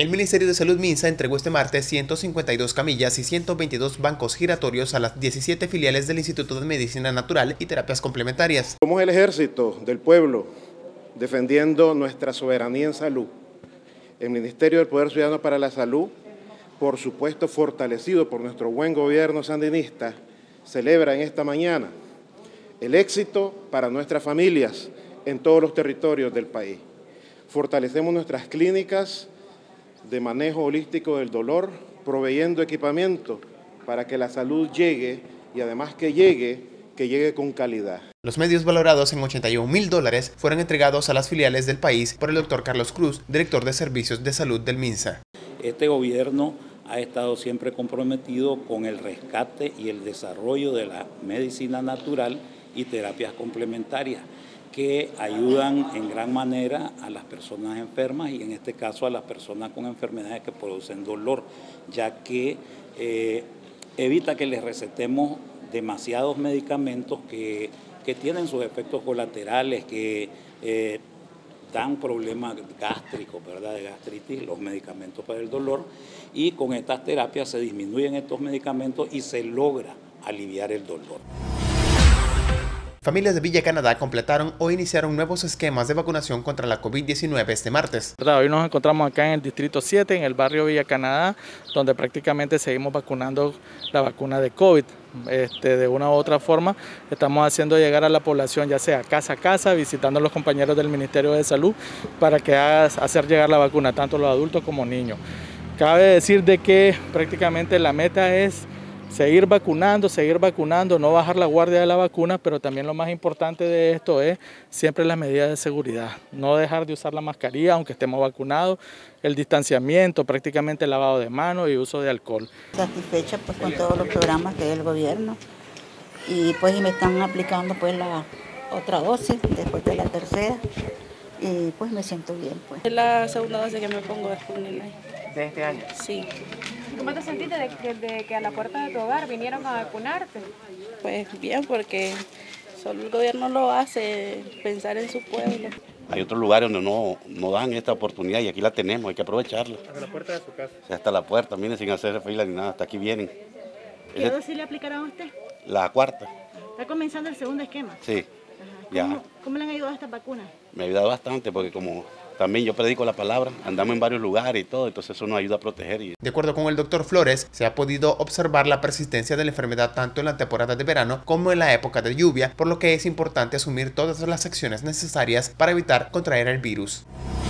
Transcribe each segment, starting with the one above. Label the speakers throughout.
Speaker 1: El Ministerio de Salud Minsa entregó este martes 152 camillas y 122 bancos giratorios a las 17 filiales del Instituto de Medicina Natural y Terapias Complementarias.
Speaker 2: Somos el ejército del pueblo defendiendo nuestra soberanía en salud. El Ministerio del Poder Ciudadano para la Salud, por supuesto fortalecido por nuestro buen gobierno sandinista, celebra en esta mañana el éxito para nuestras familias en todos los territorios del país. Fortalecemos nuestras clínicas de manejo holístico del dolor, proveyendo equipamiento para que la salud llegue y además que llegue con calidad.
Speaker 1: Los medios valorados en $81.000 fueron entregados a las filiales del país por el doctor Carlos Cruz, director de Servicios de Salud del MINSA.
Speaker 3: Este gobierno ha estado siempre comprometido con el rescate y el desarrollo de la medicina natural y terapias complementarias, que ayudan en gran manera a las personas enfermas y en este caso a las personas con enfermedades que producen dolor, ya que evita que les recetemos demasiados medicamentos que tienen sus efectos colaterales, que dan problemas gástricos, ¿verdad?, de gastritis, los medicamentos para el dolor, y con estas terapias se disminuyen estos medicamentos y se logra aliviar el dolor.
Speaker 1: Familias de Villa Canadá completaron o iniciaron nuevos esquemas de vacunación contra la COVID-19 este martes.
Speaker 4: Hoy nos encontramos acá en el Distrito 7, en el barrio Villa Canadá, donde prácticamente seguimos vacunando la vacuna de COVID. De una u otra forma estamos haciendo llegar a la población, ya sea casa a casa, visitando a los compañeros del Ministerio de Salud para que hacer llegar la vacuna, tanto los adultos como niños. Cabe decir de que prácticamente la meta es seguir vacunando, no bajar la guardia de la vacuna, pero también lo más importante de esto es siempre las medidas de seguridad. No dejar de usar la mascarilla aunque estemos vacunados, el distanciamiento, prácticamente el lavado de manos y uso de alcohol.
Speaker 5: Satisfecha pues con todos los programas que da el gobierno y pues me están aplicando pues la otra dosis después de la tercera y pues me siento bien pues.
Speaker 6: Es la segunda dosis que me pongo de Sputnik.
Speaker 1: ¿De este año?
Speaker 6: Sí.
Speaker 7: ¿Cómo te sentiste de que a la puerta de tu hogar vinieron a vacunarte?
Speaker 6: Pues bien, porque solo el gobierno lo hace, pensar en su pueblo.
Speaker 8: Hay otros lugares donde no dan esta oportunidad y aquí la tenemos, hay que aprovecharla.
Speaker 4: Hasta la puerta de su casa.
Speaker 8: O sea, hasta la puerta, miren, sin hacer fila ni nada, hasta aquí vienen.
Speaker 7: ¿Qué dosis le aplicaron a usted?
Speaker 8: La cuarta.
Speaker 7: ¿Está comenzando el segundo esquema?
Speaker 8: Sí.
Speaker 7: ¿Cómo le han ayudado a estas vacunas?
Speaker 8: Me ha ayudado bastante porque como también yo predico la palabra, andamos en varios lugares y todo, entonces eso nos ayuda a proteger.
Speaker 1: De acuerdo con el doctor Flores, se ha podido observar la persistencia de la enfermedad tanto en la temporada de verano como en la época de lluvia, por lo que es importante asumir todas las acciones necesarias para evitar contraer el virus.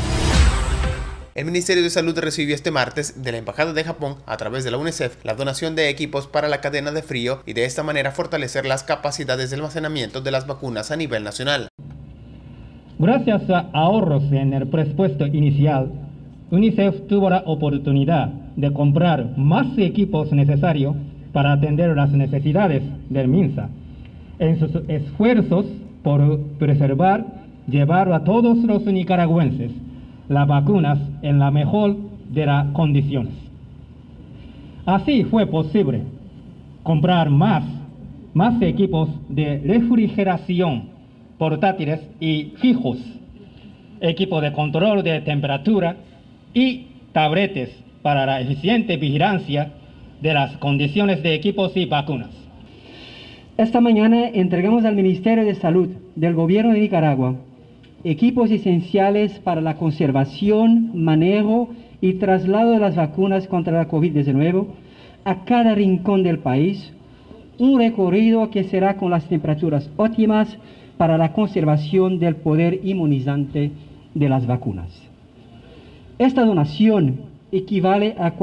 Speaker 1: El Ministerio de Salud recibió este martes de la Embajada de Japón, a través de la UNICEF, la donación de equipos para la cadena de frío y de esta manera fortalecer las capacidades de almacenamiento de las vacunas a nivel nacional.
Speaker 9: Gracias a ahorros en el presupuesto inicial, UNICEF tuvo la oportunidad de comprar más equipos necesarios para atender las necesidades del MINSA. En sus esfuerzos por llevar a todos los nicaragüenses las vacunas en la mejor de las condiciones. Así fue posible comprar más equipos de refrigeración portátiles y fijos, equipo de control de temperatura y tabletes para la eficiente vigilancia de las condiciones de equipos y vacunas. Esta mañana entregamos al Ministerio de Salud del Gobierno de Nicaragua equipos esenciales para la conservación, manejo y traslado de las vacunas contra la COVID-19 a cada rincón del país, un recorrido que será con las temperaturas óptimas para la conservación del poder inmunizante de las vacunas. Esta donación equivale a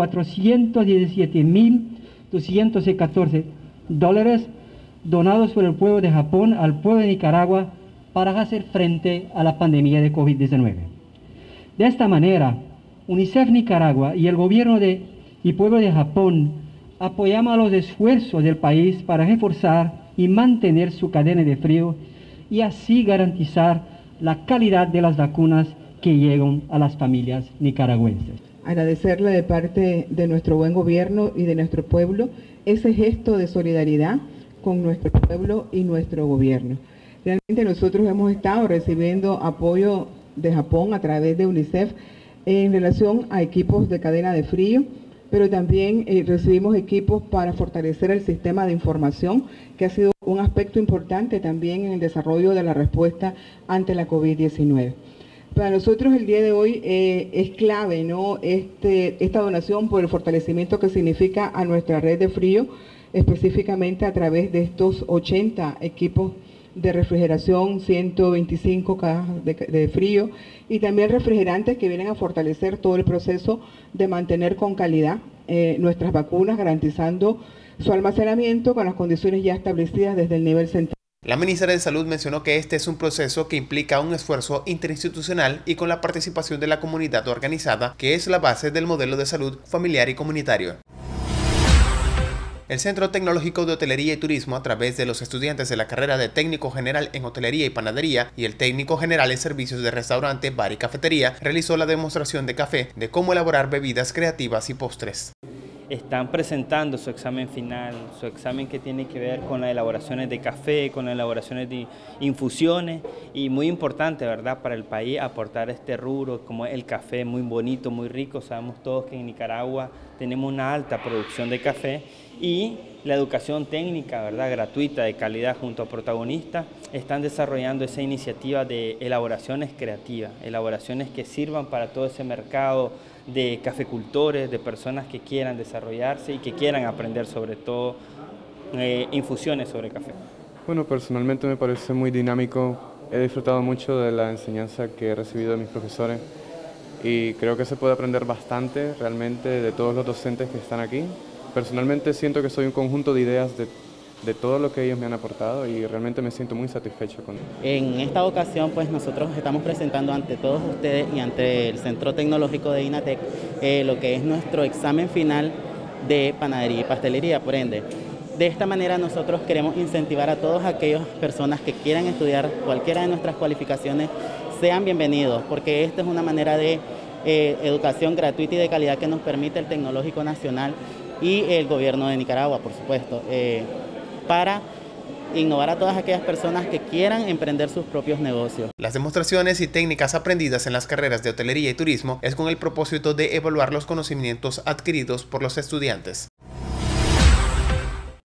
Speaker 9: $417.214 donados por el pueblo de Japón al pueblo de Nicaragua para hacer frente a la pandemia de COVID-19. De esta manera, UNICEF Nicaragua y el gobierno y pueblo de Japón apoyamos los esfuerzos del país para reforzar y mantener su cadena de frío y así garantizar la calidad de las vacunas que llegan a las familias nicaragüenses.
Speaker 10: Agradecerle de parte de nuestro buen gobierno y de nuestro pueblo ese gesto de solidaridad con nuestro pueblo y nuestro gobierno. Realmente nosotros hemos estado recibiendo apoyo de Japón a través de UNICEF en relación a equipos de cadena de frío, pero también recibimos equipos para fortalecer el sistema de información, que ha sido un aspecto importante también en el desarrollo de la respuesta ante la COVID-19. Para nosotros el día de hoy es clave, ¿no? Esta donación por el fortalecimiento que significa a nuestra red de frío, específicamente a través de estos 80 equipos de refrigeración, 125 cajas de frío y también refrigerantes que vienen a fortalecer todo el proceso de mantener con calidad nuestras vacunas, garantizando su almacenamiento con las condiciones ya establecidas desde el nivel central.
Speaker 1: La ministra de Salud mencionó que este es un proceso que implica un esfuerzo interinstitucional y con la participación de la comunidad organizada, que es la base del modelo de salud familiar y comunitario. El Centro Tecnológico de Hotelería y Turismo, a través de los estudiantes de la carrera de Técnico General en Hotelería y Panadería y el Técnico General en Servicios de Restaurante, Bar y Cafetería, realizó la demostración de café de cómo elaborar bebidas creativas y postres.
Speaker 11: Están presentando su examen final, su examen que tiene que ver con las elaboraciones de café, con las elaboraciones de infusiones y muy importante, ¿verdad?, para el país aportar este rubro como el café, muy bonito, muy rico. Sabemos todos que en Nicaragua tenemos una alta producción de café y la educación técnica, ¿verdad?, gratuita, de calidad, junto a protagonistas, están desarrollando esa iniciativa de elaboraciones creativas, elaboraciones que sirvan para todo ese mercado de cafecultores, de personas que quieran desarrollarse y que quieran aprender sobre todo infusiones sobre café.
Speaker 12: Bueno, personalmente me parece muy dinámico. He disfrutado mucho de la enseñanza que he recibido de mis profesores y creo que se puede aprender bastante realmente de todos los docentes que están aquí. Personalmente siento que soy un conjunto de ideas de todo lo que ellos me han aportado y realmente me siento muy satisfecho con ello.
Speaker 13: En esta ocasión pues nosotros estamos presentando ante todos ustedes y ante el Centro Tecnológico de INATEC lo que es nuestro examen final de panadería y pastelería, por ende. De esta manera nosotros queremos incentivar a todas aquellas personas que quieran estudiar cualquiera de nuestras cualificaciones, sean bienvenidos, porque esta es una manera de educación gratuita y de calidad que nos permite el Tecnológico Nacional y el gobierno de Nicaragua, por supuesto, para innovar a todas aquellas personas que quieran emprender sus propios negocios.
Speaker 1: Las demostraciones y técnicas aprendidas en las carreras de hotelería y turismo es con el propósito de evaluar los conocimientos adquiridos por los estudiantes.